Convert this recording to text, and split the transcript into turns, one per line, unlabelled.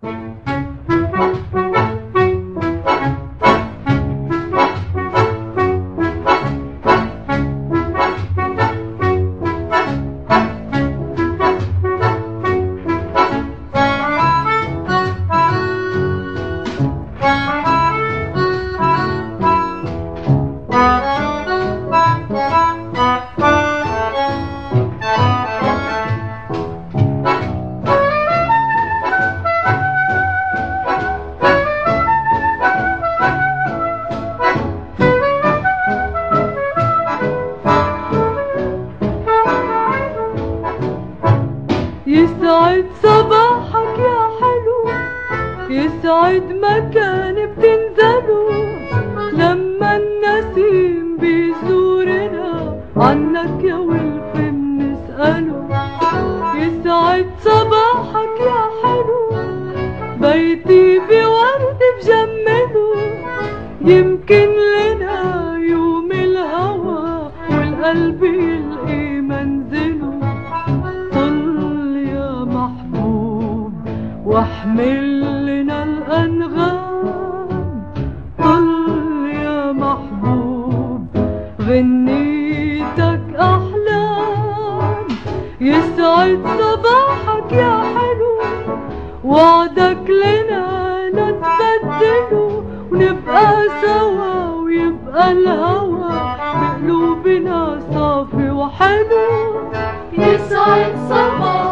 يسعد صباحك يا حلو، يسعد مكان بتنزله لما النسيم بيزورنا، عنك يا ولف بنسأله. يسعد صباحك يا حلو، بيتي بورد بجمله، يمكن لنا يوم الهوى والقلب يلقي منزله. واحمل لنا الأنغام، طل يا محبوب غنيتك أحلام. يسعد صباحك يا حلو، وعدك لنا نتبدله، ونبقى سوا ويبقى الهوى بقلوبنا صافي وحلو.
يسعد صباحك